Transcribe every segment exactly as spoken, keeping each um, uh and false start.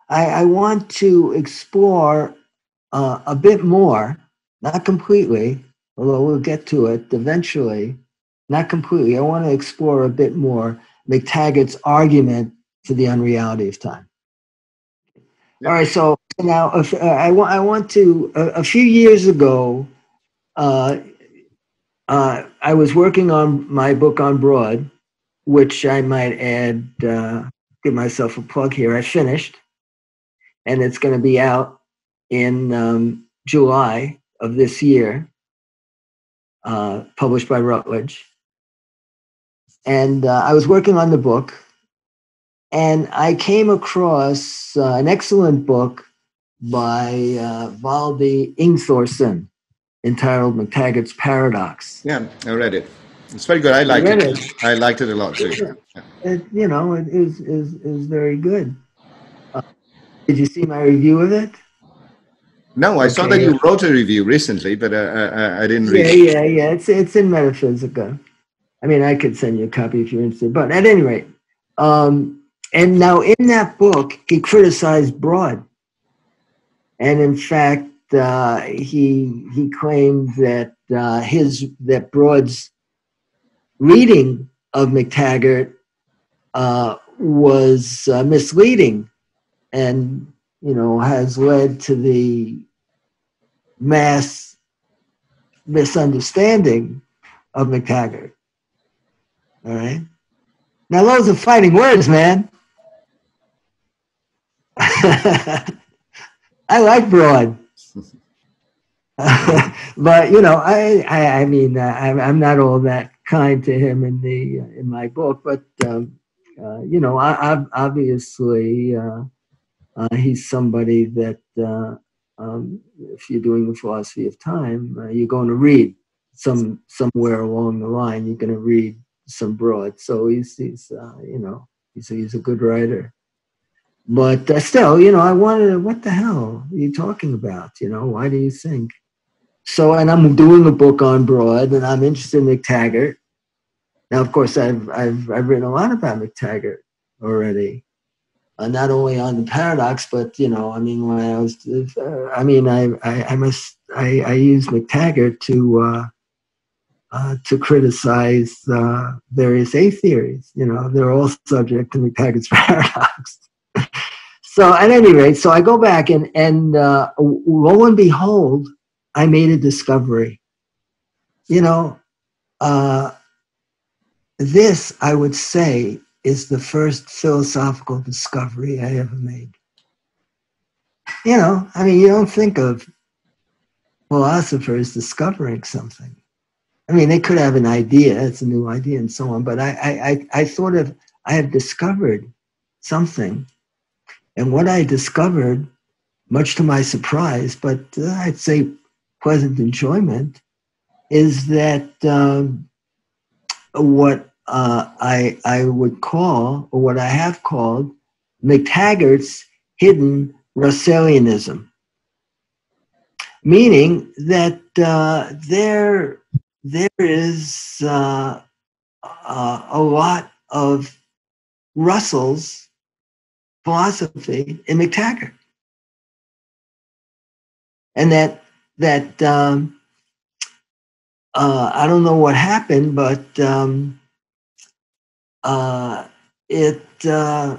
I, I want to explore uh, a bit more, not completely, although we'll get to it eventually, not completely. I want to explore a bit more McTaggart's argument to the unreality of time. Yep. All right, so now if, uh, I, wa- I want to, a, a few years ago, uh, uh, I was working on my book on Broad, which I might add, uh, give myself a plug here. I finished, and it's going to be out in um, July of this year, uh, published by Routledge. And uh, I was working on the book, and I came across uh, an excellent book by uh, Valdi Ingþórsson entitled McTaggart's Paradox. Yeah, I read it. It's very good. I liked it. it. I liked it a lot too. Yeah. It, you know, it is is is very good. Uh, did you see my review of it? No, I okay. saw that you wrote a review recently, but uh, I, I didn't read yeah, it. Yeah, yeah, yeah. It's it's in Metaphysica. I mean, I could send you a copy if you're interested. But at any rate, um, and now in that book, he criticized Broad, and in fact, uh, he he claimed that uh, his that Broad's reading of McTaggart uh, was uh, misleading, and you know has led to the mass misunderstanding of McTaggart. All right. Now those are fighting words, man. I like Broad, but you know, I I, I mean, uh, I'm I'm not all that kind to him in the uh, in my book, but um, uh, you know, I, I obviously uh, uh, he's somebody that uh, um, if you're doing the philosophy of time, uh, you're going to read some somewhere along the line. You're going to read some Broad, so he's he's uh, you know he's he's a good writer. But uh, still, you know, I wanted, what the hell are you talking about? You know, why do you think? So, and I'm doing a book on Broad, and I'm interested in McTaggart. Now, of course, I've I've I've written a lot about McTaggart already, uh, not only on the paradox, but you know, I mean, when I was, uh, I mean, I I, I must I, I use McTaggart to uh, uh, to criticize uh, various A theories. You know, they're all subject to McTaggart's paradox. So at any rate, so I go back and, and uh, lo and behold, I made a discovery. You know, uh, this, I would say, is the first philosophical discovery I ever made. You know, I mean, you don't think of philosophers discovering something. I mean, they could have an idea, it's a new idea and so on, but I, I, I thought of, I have discovered something. And what I discovered, much to my surprise, but uh, I'd say pleasant enjoyment, is that um, what uh, I, I would call, or what I have called, McTaggart's hidden Russellianism. Meaning that uh, there, there is uh, uh, a lot of Russell's philosophy in McTaggart. And that, that um, uh, I don't know what happened, but um, uh, it uh,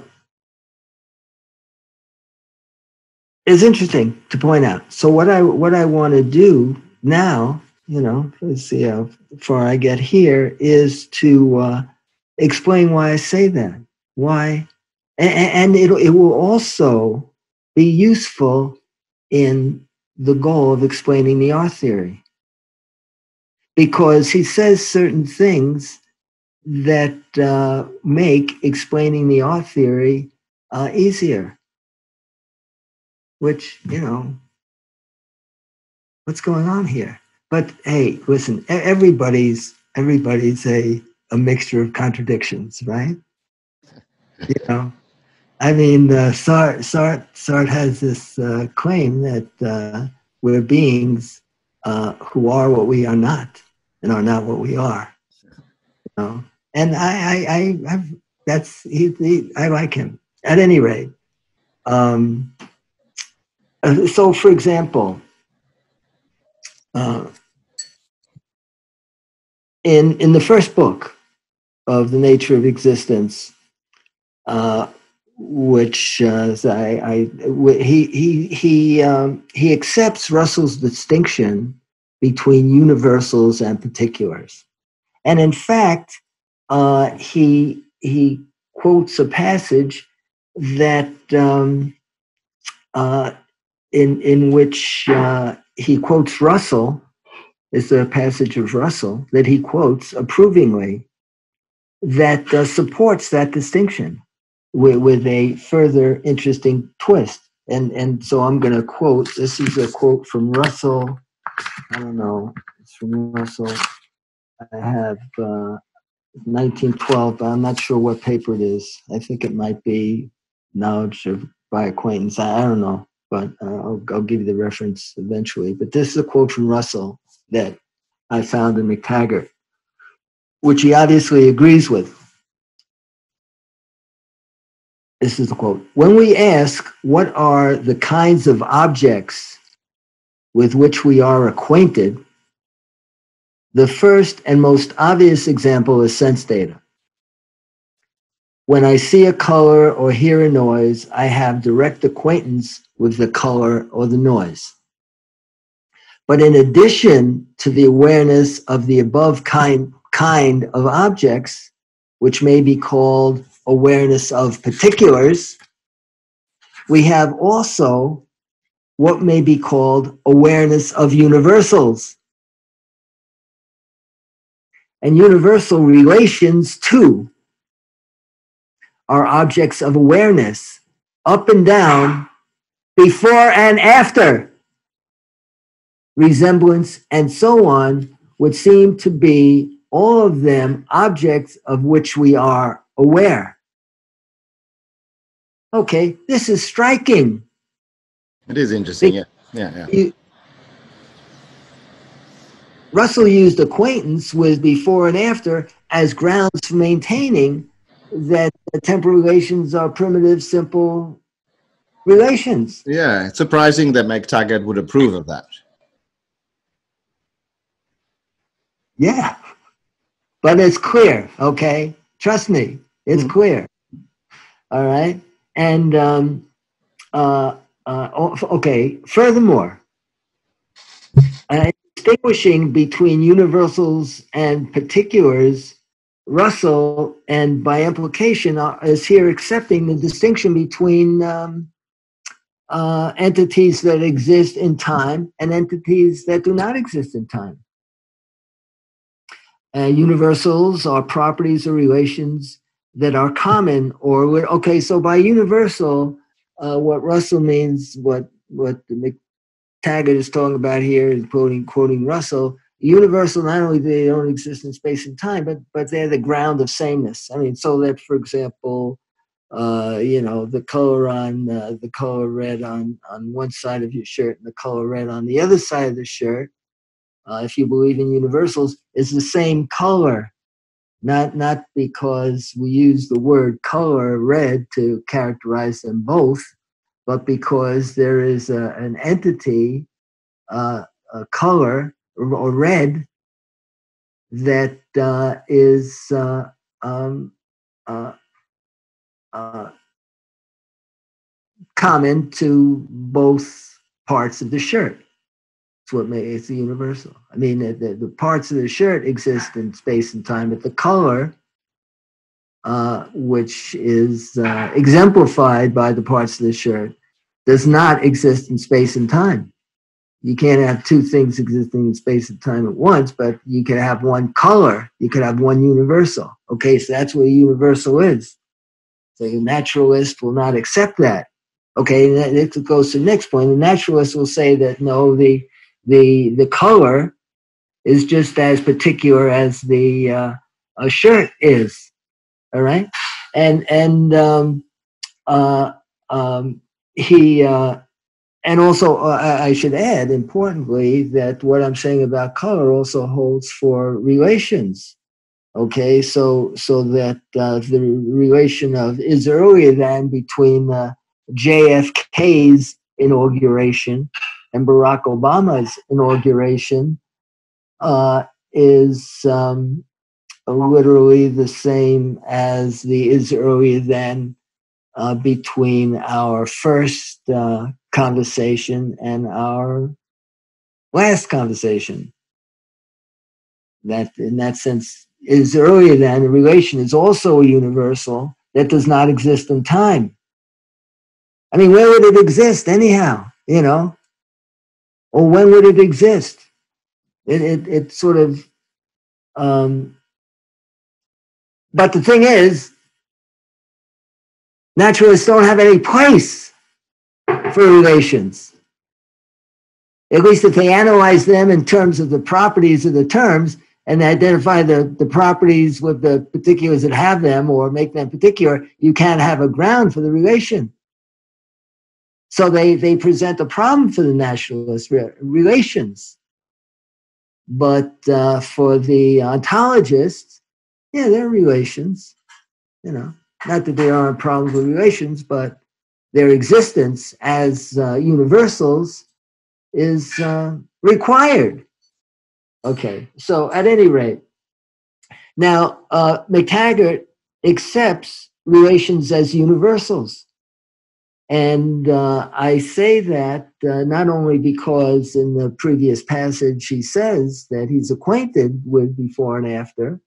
is interesting to point out. So what I what I want to do now, you know, let's see how far I get here, is to uh, explain why I say that. Why, and, and it it will also be useful in the goal of explaining the R theory, because he says certain things that uh, make explaining the R theory uh, easier. Which, you know, what's going on here? But hey, listen, everybody's everybody's a a mixture of contradictions, right? You know, I mean, uh, Sartre, Sartre, Sartre has this uh, claim that uh, we're beings uh, who are what we are not, and are not what we are. You know, and I, I, I I've, that's he, he, I like him. At any rate, Um, so, for example, uh, in in the first book of The Nature of Existence, uh, which uh, I, I he he he um, he accepts Russell's distinction between universals and particulars, and in fact, uh, he he quotes a passage that um, uh, in in which uh, he quotes Russell. Is a passage of Russell that he quotes approvingly that uh, supports that distinction with, with a further interesting twist. And and so I'm going to quote. This is a quote from Russell. I don't know. It's from Russell. I have uh, nineteen twelve, but I'm not sure what paper it is. I think it might be Knowledge of by Acquaintance. I, I don't know, but uh, I'll, I'll give you the reference eventually. But this is a quote from Russell that I found in McTaggart, which he obviously agrees with. This is the quote. When we ask what are the kinds of objects with which we are acquainted, the first and most obvious example is sense data. When I see a color or hear a noise, I have direct acquaintance with the color or the noise. But in addition to the awareness of the above kind, kind of objects, which may be called awareness of particulars, we have also what may be called awareness of universals. And universal relations, too, are objects of awareness, up and down, before and after, resemblance, and so on, would seem to be all of them objects of which we are aware. Okay, this is striking. It is interesting, yeah. Yeah, yeah. You, Russell used acquaintance with before and after as grounds for maintaining that the temporal relations are primitive, simple relations. Yeah, it's surprising that McTaggart would approve of that. Yeah, but it's clear, okay? Trust me, it's mm. clear. All right? And, um, uh, uh, okay, furthermore, uh, distinguishing between universals and particulars, Russell, and by implication, uh, is here accepting the distinction between um, uh, entities that exist in time and entities that do not exist in time. Uh, universals are properties or relations that are common, or okay. So by universal, uh, what Russell means, what what McTaggart is talking about here, is quoting quoting Russell. Universal, not only do they don't exist in space and time, but but they're the ground of sameness. I mean, so that, for example, uh, you know, the color on uh, the color red on on one side of your shirt and the color red on the other side of the shirt, uh, if you believe in universals, is the same color. Not not because we use the word color red to characterize them both, but because there is a, an entity, uh, a color or, or red, that uh, is uh, um, uh, uh, common to both parts of the shirt. It's what makes it's the universal. I mean, the, the, the parts of the shirt exist in space and time, but the color, uh, which is uh, exemplified by the parts of the shirt, does not exist in space and time. You can't have two things existing in space and time at once, but you can have one color. You can have one universal. Okay, so that's what a universal is. So the naturalist will not accept that. Okay, and that goes to the next point. The naturalist will say that no, the the the color is just as particular as the uh, a shirt is. All right, and and um, uh, um, he. Uh, And also, uh, I should add, importantly, that what I'm saying about color also holds for relations. Okay, so so that uh, the relation of is earlier than between uh, J F K's inauguration and Barack Obama's inauguration uh, is um, literally the same as the is earlier than uh, between our first uh, conversation and our last conversation. That, in that sense, is earlier than. The relation is also a universal that does not exist in time. I mean, where would it exist anyhow? You know, or when would it exist? It it, it sort of. Um, but the thing is, naturalists don't have any place for relations. At least if they analyze them in terms of the properties of the terms and identify the, the properties with the particulars that have them or make them particular, you can't have a ground for the relation. So they, they present a problem for the naturalist re relations. But uh, for the ontologists, yeah, there are relations. You know, not that there aren't problems with relations, but their existence as uh, universals is uh, required. Okay, so at any rate, now uh, McTaggart accepts relations as universals. And uh, I say that uh, not only because in the previous passage he says that he's acquainted with before and after,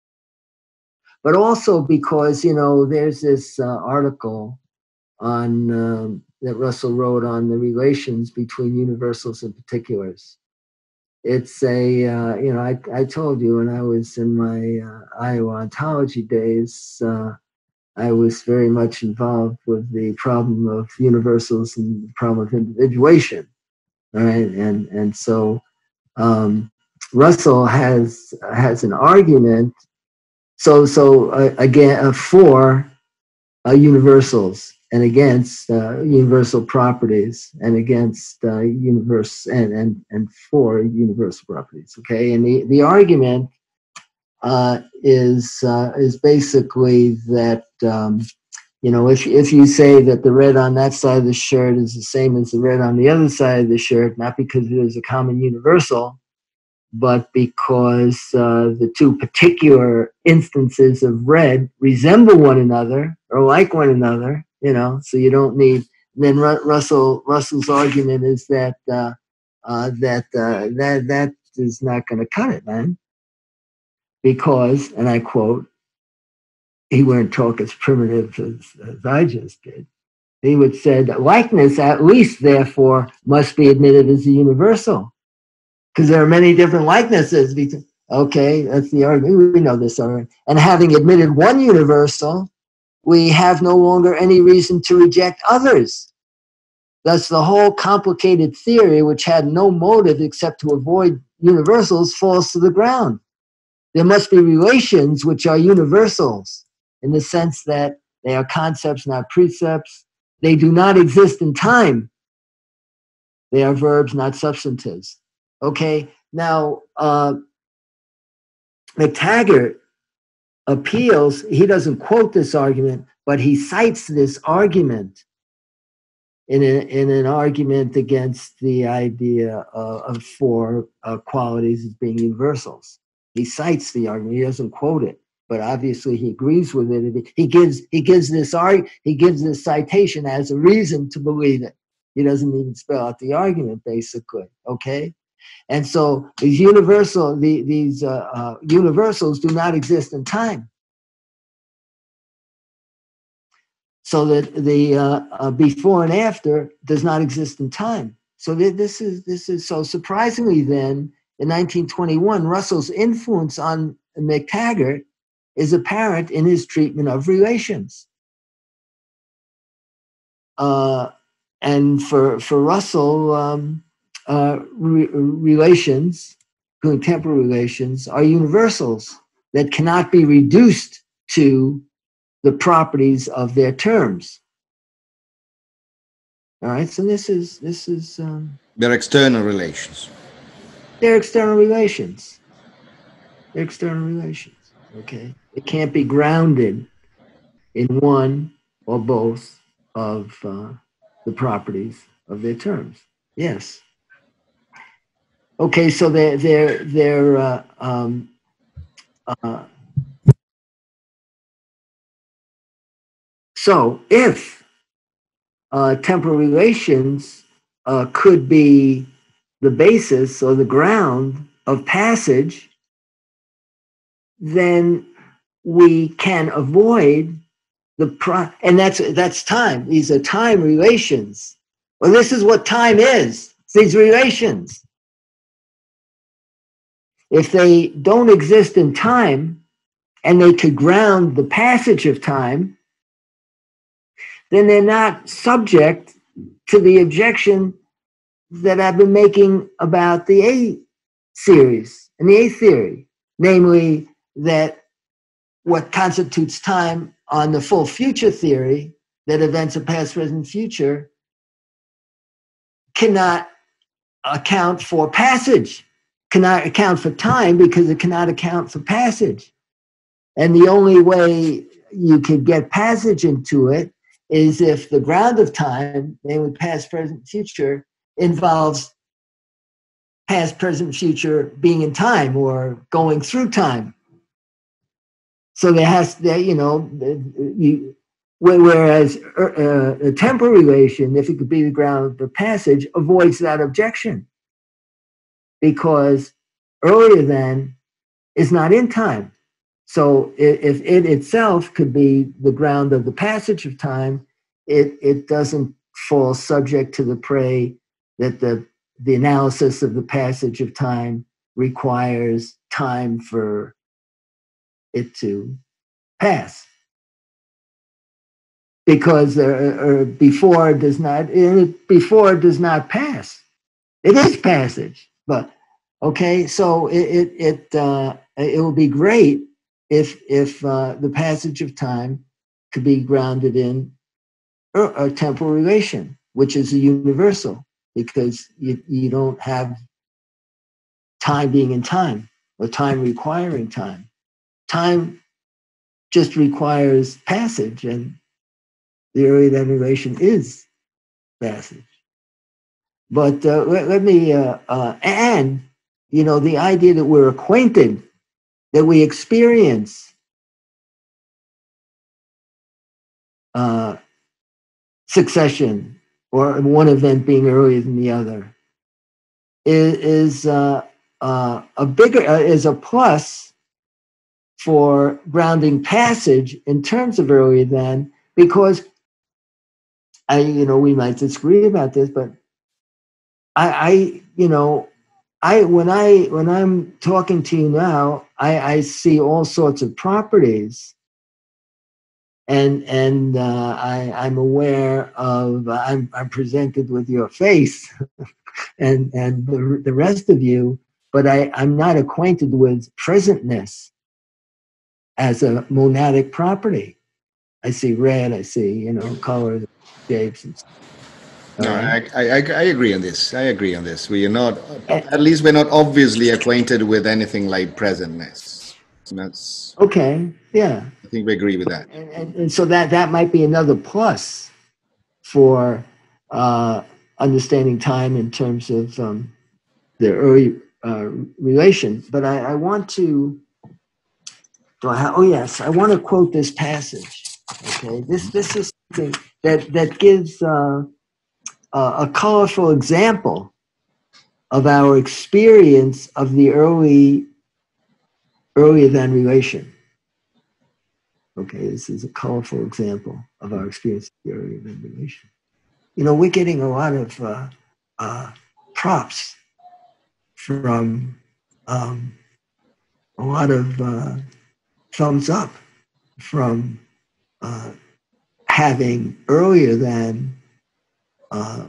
but also because, you know, there's this uh, article on um, that Russell wrote on the relations between universals and particulars. It's a, uh, you know, I, I told you when I was in my uh, Iowa ontology days, uh, I was very much involved with the problem of universals and the problem of individuation. All right, and and so um, Russell has has an argument. So so uh, again, uh, for uh, universals and against uh, universal properties and against uh, universe and and and for universal properties. Okay, and the the argument uh, is uh, is basically that. Um, You know, if, if you say that the red on that side of the shirt is the same as the red on the other side of the shirt, not because it is a common universal, but because uh, the two particular instances of red resemble one another or like one another, you know, so you don't need, then Ru Russell, Russell's argument is that, uh, uh, that, uh, that, that is not going to cut it, man. Because, and I quote, he wouldn't talk as primitive as, as I just did. He would say that likeness, at least, therefore, must be admitted as a universal. Because there are many different likenesses. Okay, that's the argument. We know this already. And having admitted one universal, we have no longer any reason to reject others. Thus, the whole complicated theory, which had no motive except to avoid universals, falls to the ground. There must be relations which are universals in the sense that they are concepts, not precepts. They do not exist in time. They are verbs, not substantives. Okay, now uh, McTaggart appeals, he doesn't quote this argument, but he cites this argument in, a, in an argument against the idea of, of four uh, qualities as being universals. He cites the argument, he doesn't quote it, but obviously he agrees with it. He gives, he gives this arg, he gives this citation as a reason to believe it. He doesn't even spell out the argument, basically, okay? And so these universal, the, these uh, uh, universals do not exist in time. So that the uh, uh, before and after does not exist in time. So th this is this is so surprisingly. Then in nineteen twenty-one, Russell's influence on McTaggart is apparent in his treatment of relations. Uh, and for for Russell, um, uh, re relations, temporal relations, are universals that cannot be reduced to the properties of their terms. All right, so this is this is um, they're external relations. They're external relations. They're external relations. Okay, it can't be grounded in one or both of uh, the properties of their terms. Yes. Okay, so they're they're they're uh, um, uh, so if uh, temporal relations uh, could be the basis or the ground of passage, then we can avoid the pro, and that's that's time. These are time relations. Well, this is what time is. It's these relations. If they don't exist in time, and they could ground the passage of time, then they're not subject to the objection that I've been making about the A series and the A theory, namely that what constitutes time on the full future theory, that events are past, present, future, cannot account for passage, cannot account for time because it cannot account for passage. And the only way you could get passage into it is if the ground of time, namely past, present, future, involves past, present, future being in time or going through time. So there has to, you know, you, whereas uh, a temporal relation, if it could be the ground of the passage, avoids that objection because earlier than is not in time. So if it itself could be the ground of the passage of time, it, it doesn't fall subject to the prey that the, the analysis of the passage of time requires time for it to pass. Because uh, or before does not, before does not pass. It is passage. But, okay, so it, it, it, uh, it will be great if if uh, the passage of time could be grounded in a, a temporal relation, which is a universal, because you, you don't have time being in time or time requiring time. Time just requires passage, and the earlier than relation is passage. But uh, let, let me, uh, uh, and, you know, the idea that we're acquainted, that we experience Uh, succession or one event being earlier than the other is, is uh, uh, a bigger uh, is a plus for grounding passage in terms of earlier than, because I you know we might disagree about this, but I, I you know I when I when I'm talking to you now, I, I see all sorts of properties. And and uh, I, I'm aware of I'm I'm presented with your face, and and the, the rest of you, but I, I'm not acquainted with presentness as a monadic property. I see red, I see, you know, colors, shapes, and stuff. No, Right? I, I, I agree on this. I agree on this. We are not, And, at least we're not obviously acquainted with anything like presentness. That's, okay, yeah. I think we agree with that. And, and, and so that, that might be another plus for uh, understanding time in terms of um, the early uh, relation. But I, I want to, do I have, oh yes, I want to quote this passage. Okay, this this is something that that gives uh, uh, a colorful example of our experience of the early earlier than relation. Okay, this is a colorful example of our experience of the earlier than relation. You know, we're getting a lot of uh, uh, props from um, a lot of uh, thumbs up from uh, having earlier than uh,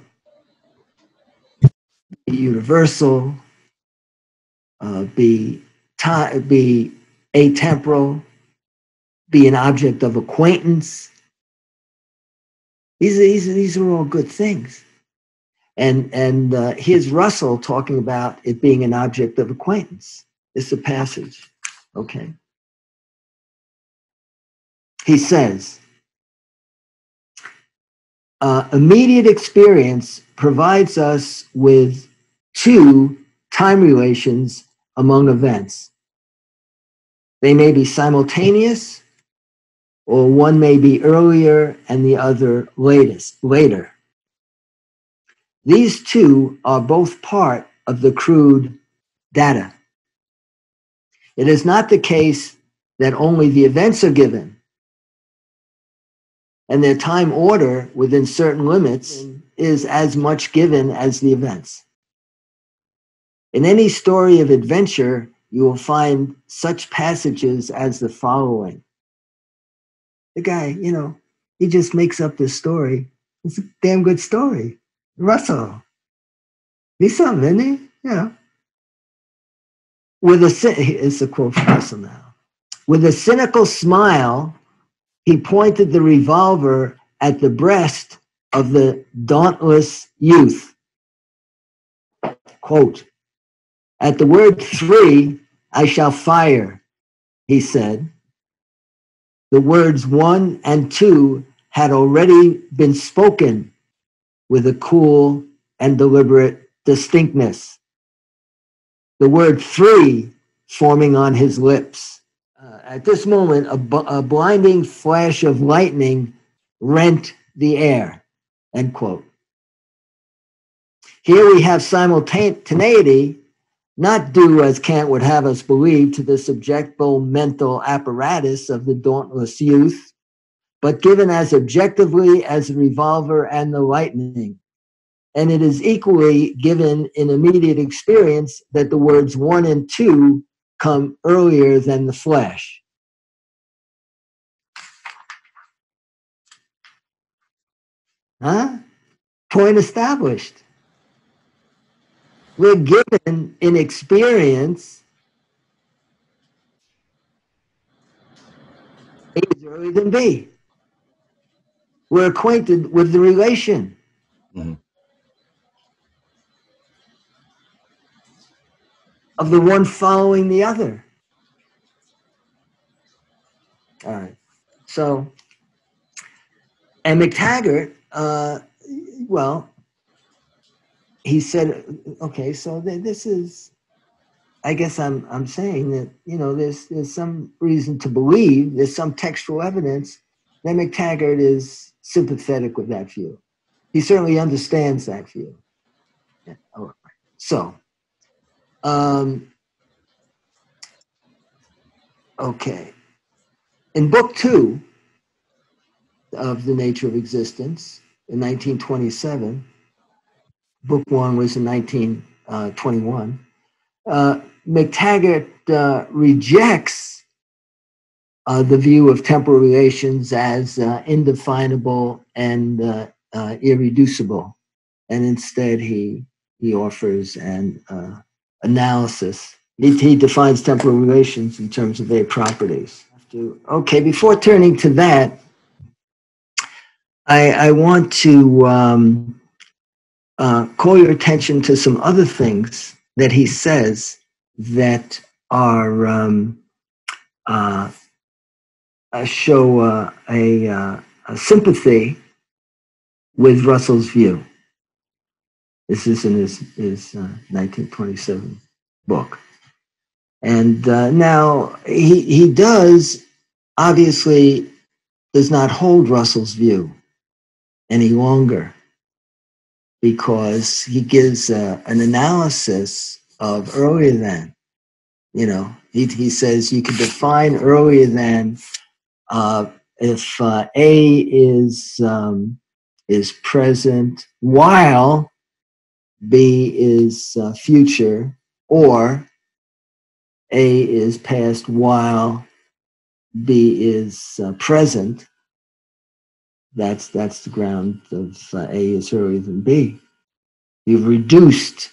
be universal, uh, be time, be atemporal, be an object of acquaintance. These, these, these are all good things. And, and uh, here's Russell talking about it being an object of acquaintance. It's a passage, okay? He says, uh, immediate experience provides us with two time relations among events. They may be simultaneous, or one may be earlier and the other latest, later. These two are both part of the crude data. It is not the case that only the events are given, and their time order within certain limits is as much given as the events. In any story of adventure, you will find such passages as the following. The guy, you know, he just makes up this story. It's a damn good story. Russell. He's something, isn't he? Yeah. With a, it's a quote from Russell now. With a cynical smile, he pointed the revolver at the breast of the dauntless youth. Quote, at the word three, I shall fire, he said. The words one and two had already been spoken with a cool and deliberate distinctness. The word three forming on his lips. Uh, at this moment, a, bu- a blinding flash of lightning rent the air, end quote. Here we have simultaneity, not due, as Kant would have us believe, to the subjective mental apparatus of the dauntless youth, but given as objectively as the revolver and the lightning. And it is equally given in immediate experience that the words one and two come earlier than the flash. Huh? Point established. We're given in experience A is earlier than B. We're acquainted with the relation. Mm-hmm. Of the one following the other. All right. So, and McTaggart, uh, well, he said, okay, so th- this is, I guess I'm I'm saying that, you know, there's there's some reason to believe, there's some textual evidence that McTaggart is sympathetic with that view. He certainly understands that view. Yeah. All right. So, um, okay. In book two of The Nature of Existence in nineteen twenty-seven, book one was in nineteen twenty-one, uh, McTaggart uh, rejects uh, the view of temporal relations as uh, indefinable and uh, uh, irreducible. And instead he, he offers an uh, analysis. He, he defines temporal relations in terms of their properties. Okay, before turning to that, I, I want to um, uh, call your attention to some other things that he says that are um, uh, uh, show uh, a, uh, a sympathy with Russell's view. This is in his, his uh, nineteen twenty-seven book. And uh, now he, he does, obviously, does not hold Russell's view any longer, because he gives uh, an analysis of earlier than. You know, he, he says you can define earlier than uh, if uh, A is um, is present while B is uh, future, or A is past while B is uh, present. That's that's the ground of uh, A is earlier than B. You've reduced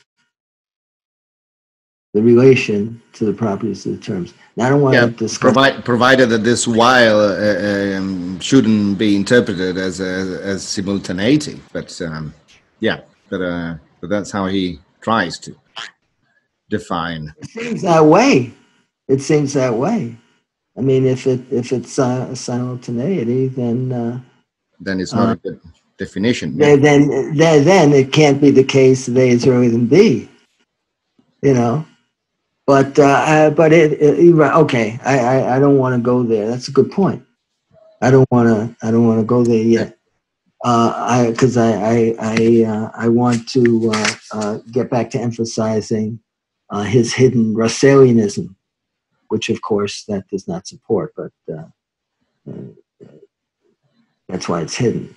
the relation to the properties of the terms. Now, I don't want yeah, to discuss. Provide, provided that this while uh, um, shouldn't be interpreted as a, as simultaneity, but um, yeah, but uh, but that's how he tries to define. It seems that way. It seems that way. I mean, if it if it's uh, simultaneity, then uh, then it's not uh, a good definition. Yeah. then, then, then it can't be the case that A is earlier than B. You know, but uh, uh, but it, it okay. I, I, I don't want to go there. That's a good point. I don't want to I don't want to go there yet. Uh, I because I I I, uh, I want to uh, uh, get back to emphasizing uh, his hidden Russellianism, which of course that does not support, but uh, uh, that's why it's hidden.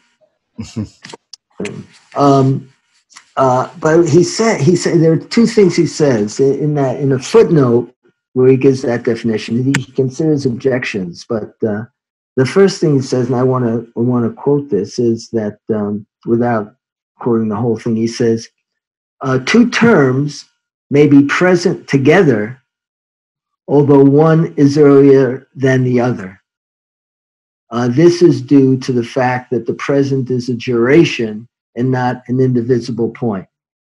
um, uh, but he said he said there are two things he says in that in a footnote where he gives that definition. He considers objections, but uh, the first thing he says, and I want to I want to quote this, is that um, without quoting the whole thing, he says, uh, two terms may be present together, although one is earlier than the other. Uh, this is due to the fact that the present is a duration and not an indivisible point.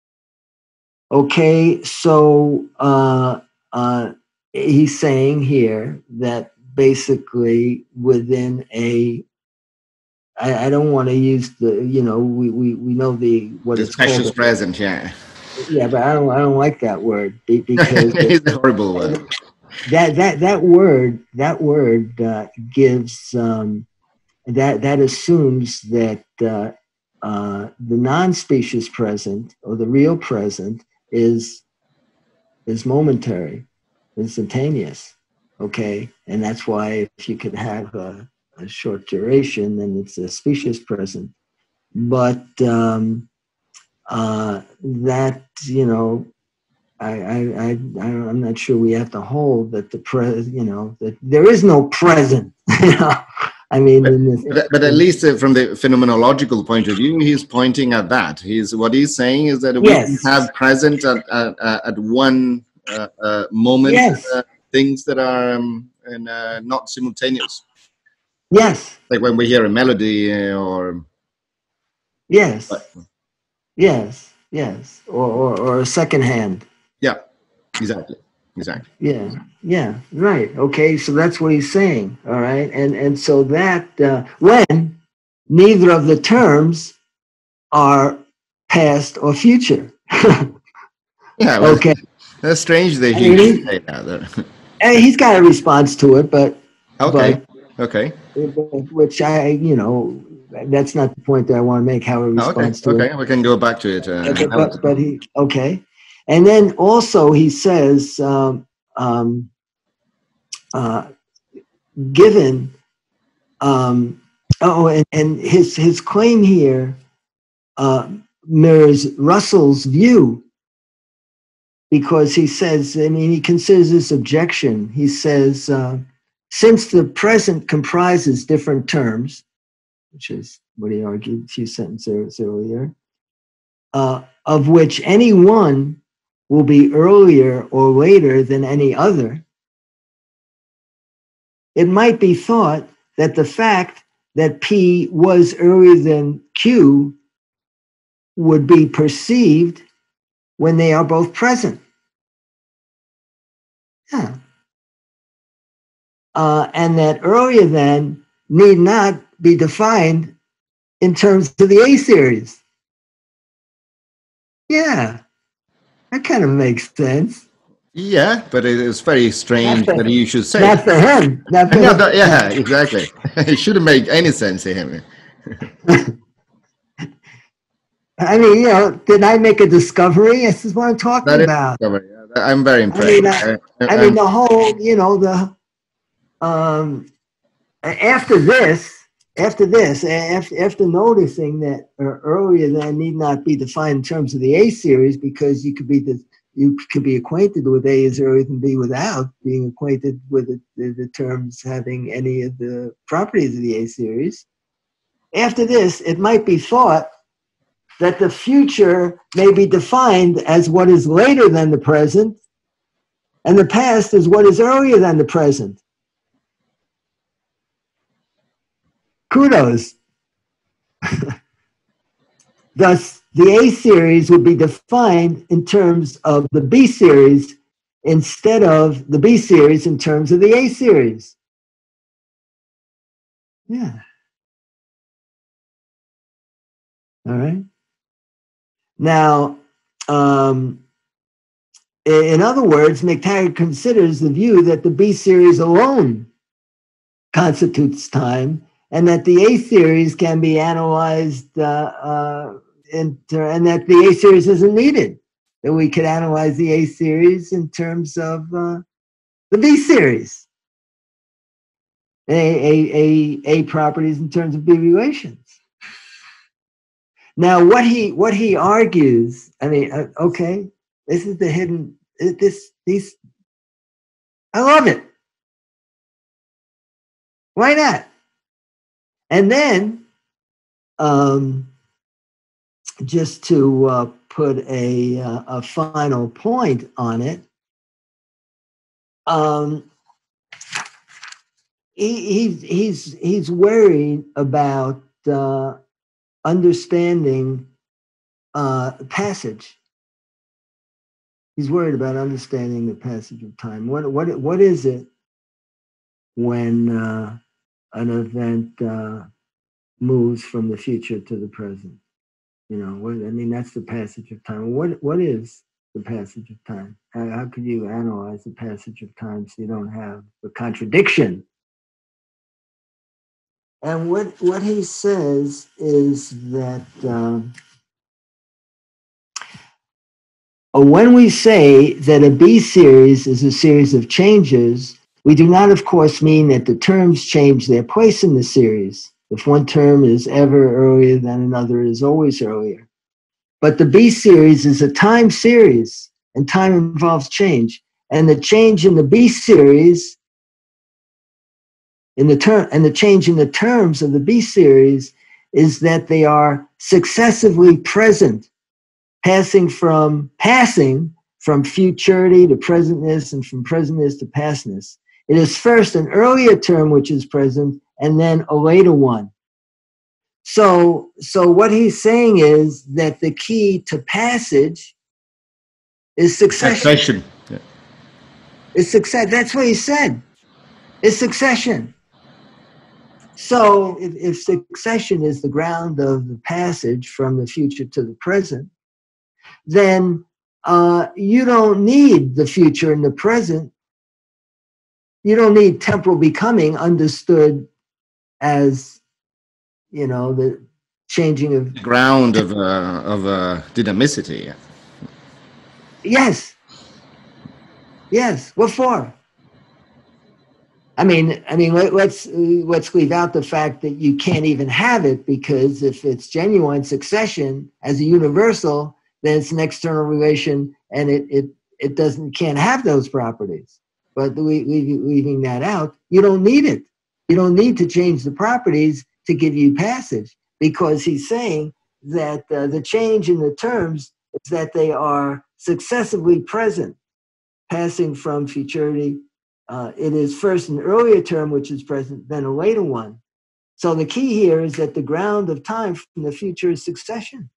Okay, so uh, uh, he's saying here that basically within a, I, I don't want to use the, you know, we, we, we know the, what The it's called. special present, yeah. Yeah, but I don't, I don't like that word because It's a horrible word. That, that, that word, that word uh, gives, um, that, that assumes that uh, uh, the non-specious present or the real present is is momentary, instantaneous, okay? And that's why if you could have a, a short duration, then it's a specious present. But um, uh, that, you know, I, I, I, I'm not sure we have to hold that the pre, you know, that there is no present. You know? I mean, but, in this, but, but at least uh, from the phenomenological point of view, he's pointing at that. He's what he's saying is that we yes. can have present at at, at one uh, uh, moment yes. uh, things that are um, and, uh, not simultaneous. Yes. Like when we hear a melody uh, or yes, what? yes, yes, or, or or a second hand. Yeah, exactly. Exactly. Yeah, yeah, right. Okay, so that's what he's saying. All right, and and so that uh, when neither of the terms are past or future. Yeah. Well, okay. That's strange that I he mean, would he, say that. and he's got a response to it, but Okay. but Okay. which I, you know, that's not the point that I want to make. How a Oh, okay. response to Okay. it. We can go back to it. Uh, Okay, but but he okay, and then also he says. Um, um, uh, given um, oh and, and his his claim here uh, mirrors Russell's view because he says, I mean, he considers this objection. He says, uh, since the present comprises different terms, which is what he argued a few sentences earlier, uh, of which any one will be earlier or later than any other, it might be thought that the fact that P was earlier than Q would be perceived when they are both present. Yeah. Uh, and that earlier than need not be defined in terms of the A series. Yeah, that kind of makes sense. Yeah, but it is very strange for, that you should say not that. for him. Not for No, him. no, yeah, exactly. It shouldn't make any sense to him. I mean, you know, did I make a discovery? This is what I'm talking That is, about. I'm very I impressed. mean, I, I, I mean, the whole, you know, the um, after this, after this, after, after noticing that uh, earlier than need not be defined in terms of the A series, because you could be the, you could be acquainted with A as earlier than B without being acquainted with the, the, the terms having any of the properties of the A series. After this, it might be thought that the future may be defined as what is later than the present, and the past is what is earlier than the present. Kudos. Thus, the A series would be defined in terms of the B series instead of the B series in terms of the A series. Yeah. All right. Now, um, in other words, McTaggart considers the view that the B series alone constitutes time, and that the A series can be analyzed, uh, uh, in ter- and that the A series isn't needed. That we could analyze the A series in terms of uh, the B series, A, A, A, A properties in terms of B relations. Now, what he what he argues, I mean, uh, okay, this is the hidden. This these, I love it. Why not? And then, um, just to uh, put a uh, a final point on it, um, he, he's he's he's worried about uh, understanding uh, passage. He's worried about understanding the passage of time. What what what is it when uh, an event uh, moves from the future to the present? You know, what, I mean, that's the passage of time. What what is the passage of time? How, how could you analyze the passage of time so you don't have the contradiction? And what what he says is that um, when we say that a B series is a series of changes, we do not, of course, mean that the terms change their place in the series. If one term is ever earlier than another is always earlier. But the B series is a time series, and time involves change. And the change in the B series, in the term, and the change in the terms of the B series is that they are successively present, passing from passing from futurity to presentness, and from presentness to pastness. It is first an earlier term which is present, and then a later one. So, so what he's saying is that the key to passage is succession. Succession. Yeah. Is success. That's what he said. Is succession. So if, if succession is the ground of the passage from the future to the present, then uh, you don't need the future and the present. You don't need temporal becoming understood as, you know, the changing of Ground of uh, of uh, dynamicity. Yeah. yes, yes. What for? I mean, I mean, let, let's let's leave out the fact that you can't even have it, because if it's genuine succession as a universal, then it's an external relation, and it it it doesn't can't have those properties. But we, we, leaving that out, you don't need it. You don't need to change the properties to give you passage, because he's saying that uh, the change in the terms is that they are successively present, passing from futurity. Uh, it is first an earlier term which is present, then a later one. So the key here is that the ground of time from the future is succession.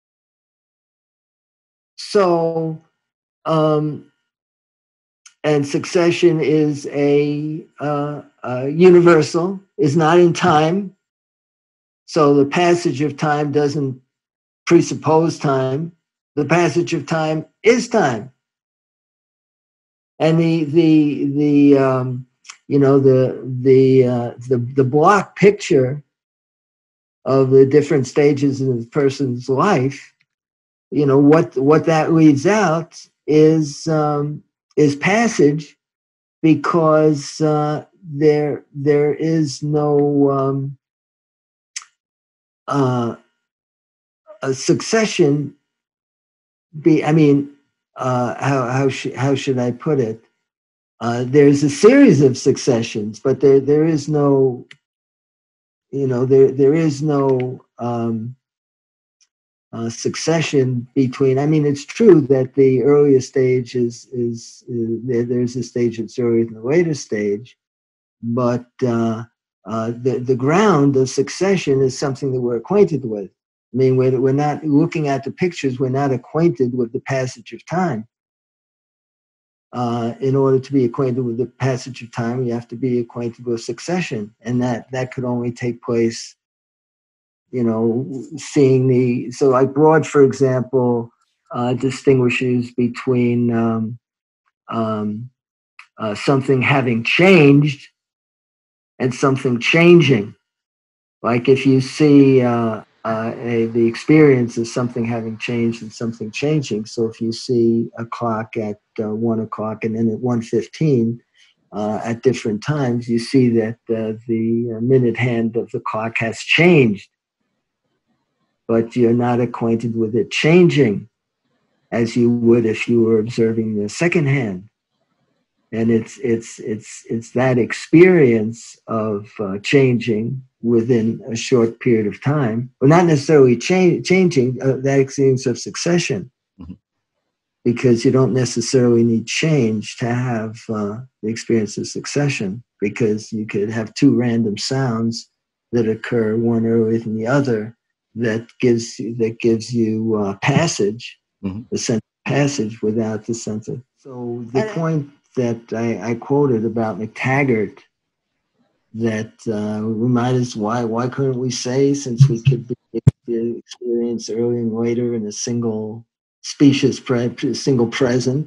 So, um, and succession is a, uh, a universal, is not in time. So the passage of time doesn't presuppose time. The passage of time is time. And the the the um, you know the the uh, the the block picture of the different stages in a person's life, you know, what what that leaves out is um, is passage, because uh, there there is no um, uh, a succession. Be I mean, uh, how how sh- how should I put it? Uh, there's a series of successions, but there there is no, you know, there there is no um, uh, succession between. I mean, it's true that the earlier stage is is, is there, there's a stage that's earlier than the later stage, but uh, uh, the the ground of succession is something that we're acquainted with. I mean, we're we're not looking at the pictures. We're not acquainted with the passage of time. Uh, in order to be acquainted with the passage of time, you have to be acquainted with succession, and that that could only take place you know, seeing the, so like Broad, for example, uh, distinguishes between um, um, uh, something having changed and something changing. Like if you see uh, uh, a, the experience of something having changed and something changing. So if you see a clock at uh, one o'clock and then at one fifteen uh, at different times, you see that uh, the minute hand of the clock has changed, but you're not acquainted with it changing as you would if you were observing the second hand. And it's it's it's it's that experience of uh, changing within a short period of time, or not necessarily change, changing, uh, that experience of succession, Mm-hmm. because you don't necessarily need change to have uh, the experience of succession, because you could have two random sounds that occur one earlier than the other that gives that gives you uh, passage, Mm-hmm. the sense of passage without the sense of. So the point that I, I quoted about McTaggart, that uh, remind us why why couldn't we say, since we could be experience earlier and later in a single specious pre- single present,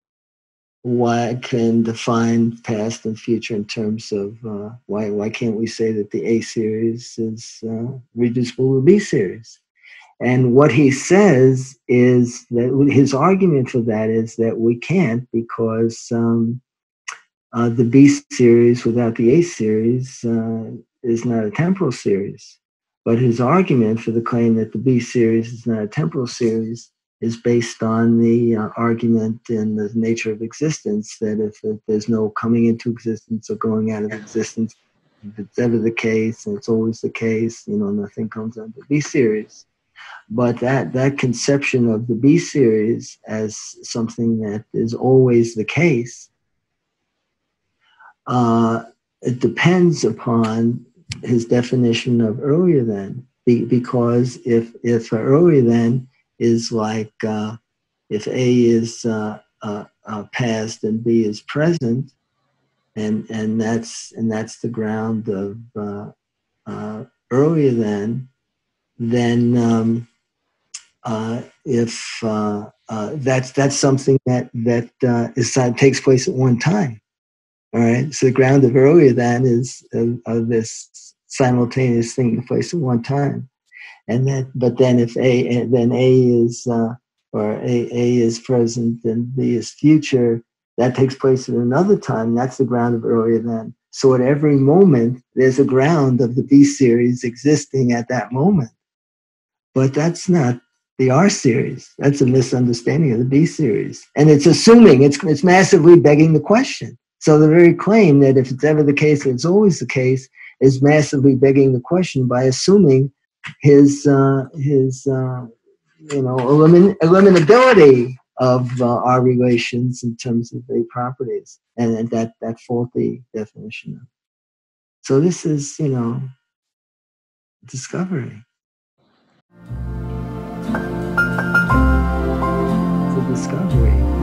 why can define past and future in terms of uh, why why can't we say that the A series is uh, reducible to B series? And what he says is that his argument for that is that we can't, because um, uh, the B series without the A series uh, is not a temporal series. But his argument for the claim that the B series is not a temporal series is based on the uh, argument in the nature of existence, that if, if there's no coming into existence or going out of existence, if it's ever the case and it's always the case, you know, nothing comes under the B series. But that, that conception of the B series as something that is always the case, uh, it depends upon his definition of earlier than, be, because if if earlier than is like uh, if A is uh, uh, uh, past and B is present, and and that's and that's the ground of uh, uh, earlier than, then um, uh, if uh, uh, that's that's something that that uh, is, takes place at one time. All right. So the ground of earlier than is uh, of this simultaneous thing taking place at one time, and then but then if A then A is uh, or A A is present and B is future, that takes place at another time. That's the ground of earlier than. So at every moment, there's a ground of the B series existing at that moment. But that's not the R series. That's a misunderstanding of the B series. And it's assuming, it's, it's massively begging the question. So the very claim that if it's ever the case, it's always the case, is massively begging the question by assuming his, uh, his uh, you know, elimin- eliminability of uh, our relations in terms of the properties, and, and that, that faulty definition. So this is, you know, discovery. It's a discovery.